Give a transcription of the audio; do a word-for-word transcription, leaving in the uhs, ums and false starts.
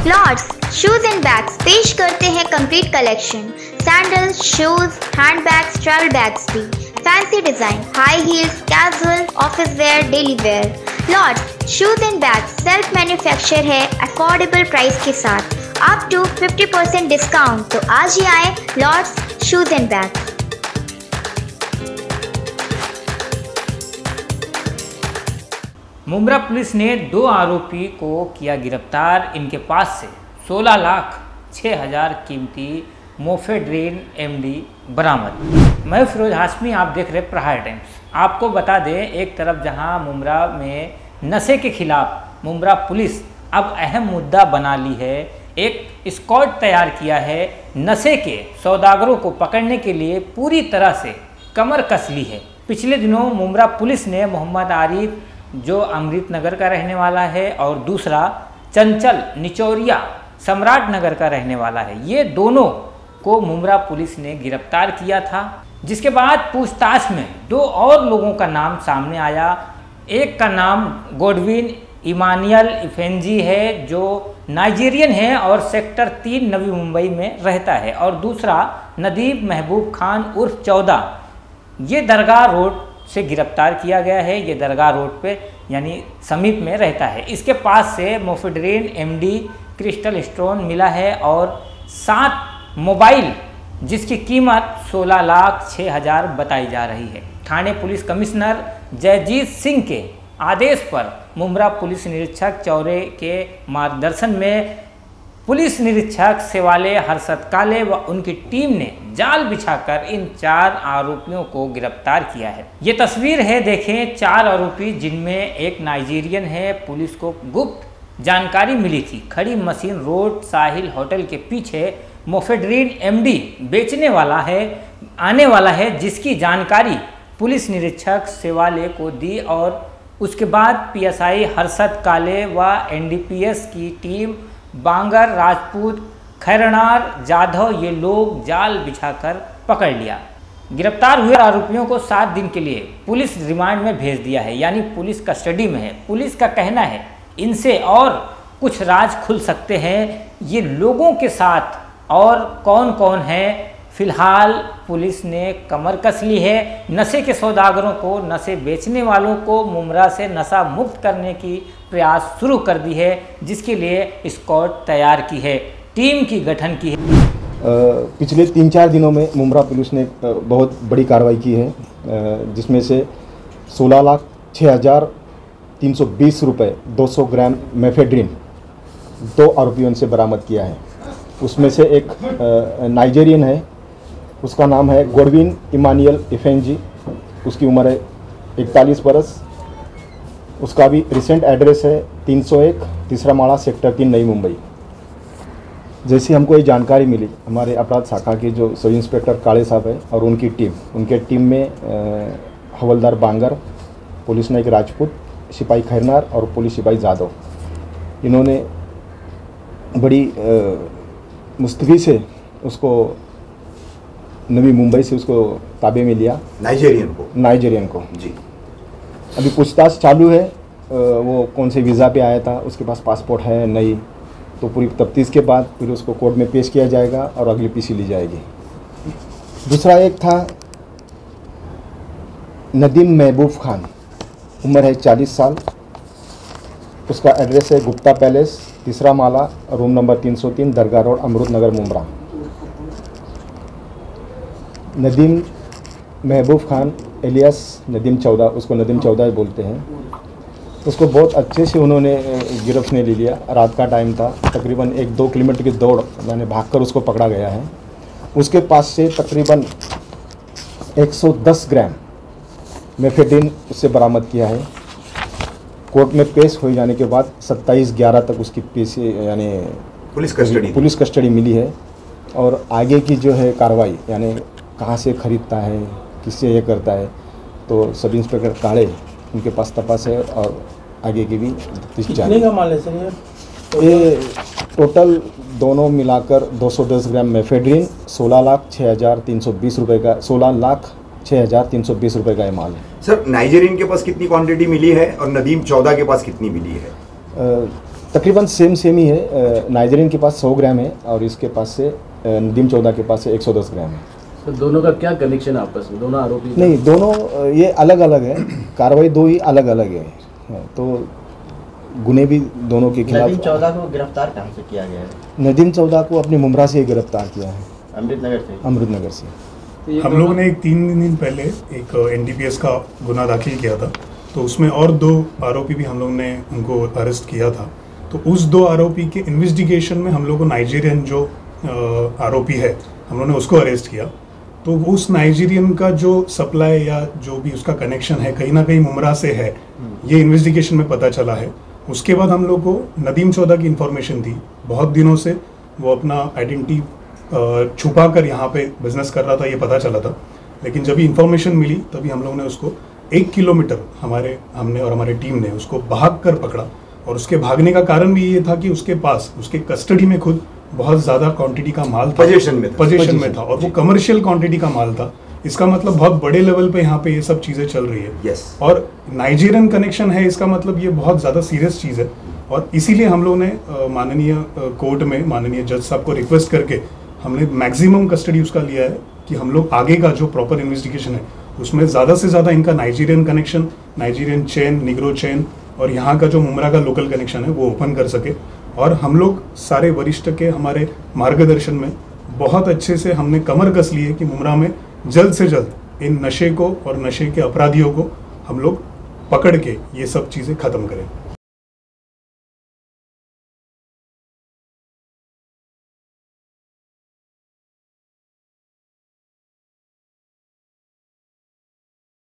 Lord's shoes and bags पेश करते हैं complete collection. Sandals, shoes, hand bags, travel bags भी, fancy design, high heels, casual, office wear, daily wear. Lords shoes and bags self manufacture है affordable price के साथ, up to fifty percent discount. तो आज ही आए Lords shoes and bags. Mumbra police ने दो आरोपी को किया गिरफ्तार। इनके पास से सोलह लाख छः हज़ार कीमती मोफेड्रेन एमडी बरामद। मैं फिरोज हाशमी, आप देख रहे प्रहार टाइम्स। आपको बता दें, एक तरफ जहां मुंब्रा में नशे के खिलाफ मुंब्रा पुलिस अब अहम मुद्दा बना ली है, एक स्क्वाड तैयार किया है, नशे के सौदागरों को पकड़ने के लिए पूरी तरह से कमर कस ली है। पिछले दिनों मुंब्रा पुलिस ने मोहम्मद आरिफ, जो अमृत नगर का रहने वाला है, और दूसरा चंचल निचौरिया सम्राट नगर का रहने वाला है, ये दोनों को मुंब्रा पुलिस ने गिरफ्तार किया था। जिसके बाद पूछताछ में दो और लोगों का नाम सामने आया। एक का नाम गोडविन इमानियल इफेंजी है, जो नाइजीरियन है और सेक्टर तीन नवी मुंबई में रहता है, और दूसरा नदीम महबूब खान उर्फ चौदह, ये दरगाह रोड से गिरफ्तार किया गया है। ये दरगाह रोड पे यानी समीप में रहता है। इसके पास से मोफेड्रेन एमडी, क्रिस्टल स्टोन मिला है और सात मोबाइल जिसकी कीमत सोलह लाख छः हज़ार बताई जा रही है। थाने पुलिस कमिश्नर जयजीत सिंह के आदेश पर मुंब्रा पुलिस निरीक्षक चौरे के मार्गदर्शन में पुलिस निरीक्षक सेवाले हर्षद काले व उनकी टीम ने जाल बिछाकर इन चार आरोपियों को गिरफ्तार किया है। ये तस्वीर है, देखें, चार आरोपी जिनमें एक नाइजीरियन है। पुलिस को गुप्त जानकारी मिली थी, खड़ी मशीन रोड साहिल होटल के पीछे मोफेड्रेन एमडी बेचने वाला है आने वाला है, जिसकी जानकारी पुलिस निरीक्षक सेवाले को दी, और उसके बाद पीएसआई हर्षद काले व एनडीपीएस की टीम बांगर, राजपूत, खैरनार, जाधव, ये लोग जाल बिछाकर पकड़ लिया। गिरफ्तार हुए आरोपियों को सात दिन के लिए पुलिस रिमांड में भेज दिया है, यानी पुलिस कस्टडी में है। पुलिस का कहना है इनसे और कुछ राज खुल सकते हैं। ये लोगों के साथ और कौन कौन है, फिलहाल पुलिस ने कमर कस ली है। नशे के सौदागरों को, नशे बेचने वालों को मुंब्रा से नशा मुक्त करने की प्रयास शुरू कर दी है, जिसके लिए स्क्वाड तैयार की है, टीम की गठन की है। पिछले तीन चार दिनों में मुंब्रा पुलिस ने बहुत बड़ी कार्रवाई की है, जिसमें से सोलह लाख छः हज़ार तीन सौ बीस रुपये दो सौ ग्राम मेफेड्रिन दो आरोपियों से बरामद किया है। उसमें से एक नाइजीरियन है, उसका नाम है गोडविन इमानियल इफेंजी, उसकी उम्र है इकतालीस बरस। उसका भी रिसेंट एड्रेस है तीन सौ एक तीसरा माड़ा सेक्टर तीन नई मुंबई। जैसी हमको ये जानकारी मिली, हमारे अपराध शाखा के जो सब इंस्पेक्टर काले साहब है और उनकी टीम उनके टीम में हवलदार बांगर, पुलिस नायक राजपूत, सिपाही खैरनार और पुलिस सिपाही जाधव, इन्होंने बड़ी मुस्तफी से उसको नवी मुंबई से उसको ताबे में लिया। नाइजीरियन को नाइजीरियन को जी अभी पूछताछ चालू है। वो कौन से वीज़ा पे आया था, उसके पास पासपोर्ट है नहीं, तो पूरी तफ्तीश के बाद फिर उसको कोर्ट में पेश किया जाएगा और अगली पीसी ली जाएगी। दूसरा एक था नदीम महबूब खान, उम्र है चालीस साल। उसका एड्रेस है गुप्ता पैलेस, तीसरा माला, रूम नंबर तीन सौ तीन, दरगाह रोड, अमृत नगर, मुंब्रा। नदीम महबूब खान एलियास नदीम चौदह, उसको नदीम चौदह बोलते हैं। उसको बहुत अच्छे से उन्होंने गिरफ्त में ले लिया। रात का टाइम था, तकरीबन एक दो किलोमीटर की दौड़ यानी भागकर उसको पकड़ा गया है। उसके पास से तकरीबन एक सौ दस ग्राम मेफेड्रिन उससे बरामद किया है। कोर्ट में पेश हो जाने के बाद सत्ताईस ग्यारह तक उसकी पेश यानी पुलिस कस्टडी पुलिस कस्टडी मिली है। और आगे की जो है कार्रवाई यानी कहाँ से खरीदता है, किससे ये करता है, तो सब इंस्पेक्टर काले उनके पास तपास है और आगे की भी कितने का माल है सर ये? ये टोटल दोनों मिलाकर दो सौ दस ग्राम मेफेड्रिन, सोलह लाख छः हज़ार तीन सौ बीस रुपये का सोलह लाख छः हज़ार तीन सौ बीस रुपये का ये माल है। सर नाइजीरियन के पास कितनी क्वांटिटी मिली है और नदीम चौदह के पास कितनी मिली है? तकरीबन सेम सेम ही है। नाइजीरियन के पास सौ ग्राम है और इसके पास से नदीम चौदह के पास से एक सौ दस ग्राम है। तो दोनों का क्या कनेक्शन है आपस में, दोनों आरोपी? नहीं, दोनों ये अलग अलग है, कार्रवाई दो ही अलग अलग है, तो गुने भी दोनों के खिलाफ। नदीम चौदह को गिरफ्तार कहाँ से किया गया है? नदीम चौदह को अपने मुमरा से गिरफ्तार किया है, अमृतनगर से। अमृतनगर से। तो हम लोगों ने एक तीन दिन पहले एक एन डी पी एस का गुना दाखिल किया था, तो उसमें और दो आरोपी भी हम लोग ने उनको अरेस्ट किया था। तो उस दो आरोपी के इन्वेस्टिगेशन में हम लोग को नाइजीरियन जो आरोपी है हम लोगों ने उसको अरेस्ट किया। तो उस नाइजीरियन का जो सप्लाई या जो भी उसका कनेक्शन है कहीं ना कहीं मुमरा से है, ये इन्वेस्टिगेशन में पता चला है। उसके बाद हम लोग को नदीम चौदह की इन्फॉर्मेशन थी, बहुत दिनों से वो अपना आइडेंटिटी छुपा कर यहाँ पे बिजनेस कर रहा था, ये पता चला था। लेकिन जब इन्फॉर्मेशन मिली तभी हम लोगों ने उसको एक किलोमीटर हमारे हमने और हमारी टीम ने उसको भाग कर पकड़ा। और उसके भागने का कारण भी ये था कि उसके पास उसके कस्टडी में खुद बहुत ज़्यादा क्वांटिटी का माल था, पोजीशन में था, पोजीशन में था और वो कमर्शियल क्वांटिटी का माल था। इसका मतलब बहुत बड़े लेवल पे यहाँ पे ये सब चीज़ें चल रही है। yes. और नाइजीरियन कनेक्शन है, इसका मतलब ये बहुत ज़्यादा सीरियस चीज़ है। और इसीलिए हम लोगों ने माननीय कोर्ट में माननीय जज साहब को रिक्वेस्ट करके हमने मैक्सिमम कस्टडी उसका लिया है कि हम लोग आगे का जो प्रॉपर इन्वेस्टिगेशन है उसमें ज़्यादा से ज़्यादा इनका Nigerian connection, Nigerian chain, negro chain और यहाँ का जो मुमरा का लोकल कनेक्शन है वो ओपन कर सके। और हम लोग सारे वरिष्ठ के हमारे मार्गदर्शन में बहुत अच्छे से हमने कमर कस ली है कि मुमरा में जल्द से जल्द इन नशे को और नशे के अपराधियों को हम लोग पकड़ के ये सब चीज़ें ख़त्म करें।